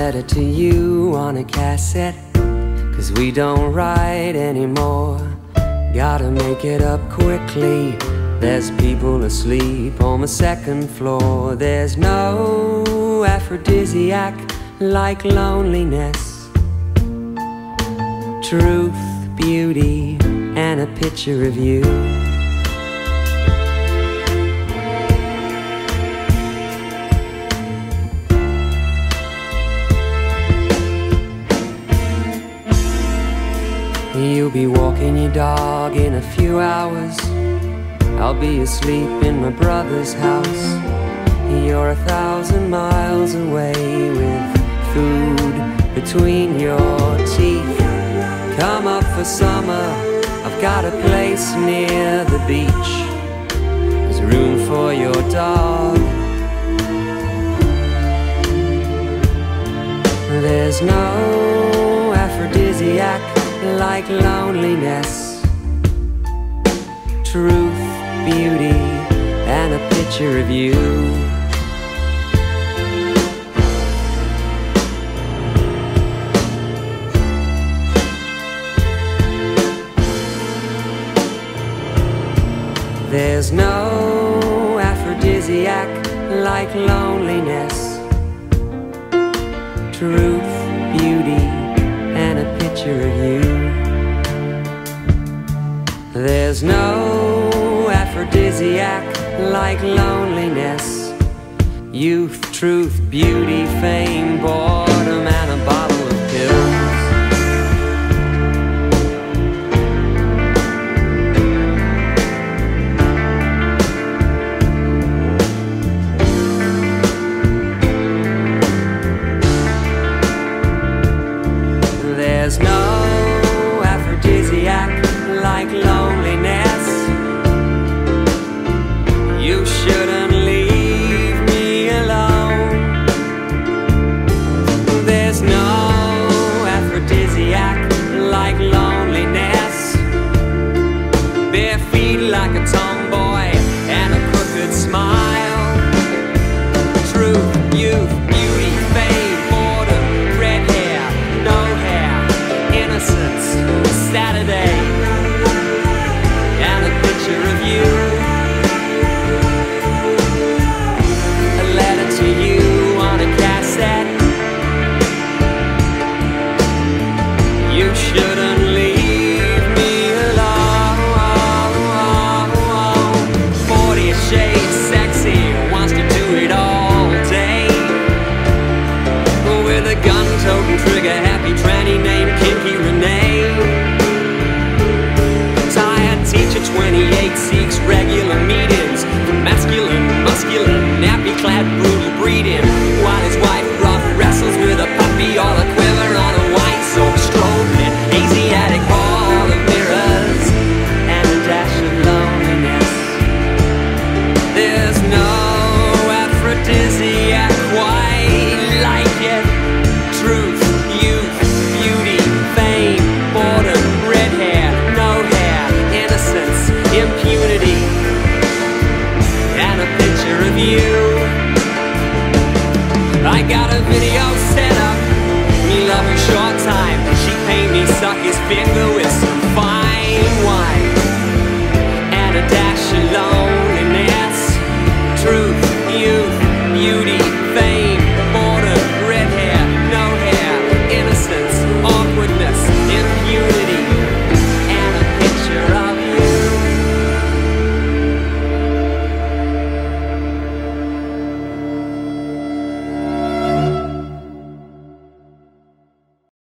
letter to you on a cassette, 'cause we don't write anymore. Gotta make it up quickly. There's people asleep on the second floor. There's no aphrodisiac like loneliness, truth, beauty, and a picture of you. You'll be walking your dog in a few hours. I'll be asleep in my brother's house. You're 1,000 miles away with food between your teeth. Come up for summer, I've got a place near the beach. There's room for your dog. There's no aphrodisiac like loneliness, truth, beauty, and a picture of you. There's no aphrodisiac like loneliness, truth, beauty, and a picture of you. There's no aphrodisiac like loneliness, youth, truth, beauty, fame, boredom, and a bottle of pills. There's no aphrodisiac like loneliness. You shouldn't leave me alone. There's no aphrodisiac like loneliness. Bare feet like a tomboy and a crooked smile. Truth, youth, beauty, fame, boredom, red hair, no hair, innocence, Saturday, and a picture of you. A letter to you on a cassette. You shouldn't leave me alone. 40 shades sexy, wants to do it all day. With a gun-toting trigger happy tranny named Kinky Renee. Tired teacher 28 seeks regular meetings for masculine, muscular, nappy-clad, brutal breeding, while his wife rough wrestles with a puppy, all a quiver on a white soap stroking, Asiatic ball of mirrors, and a dash of loneliness. There's no aphrodisiac quite like it. Truth, youth, beauty, fame, boredom, red hair, no hair, innocence, impunity, and a picture of you. I got a video set up, me love her short time. She paid me suck his finger with some fine wine and a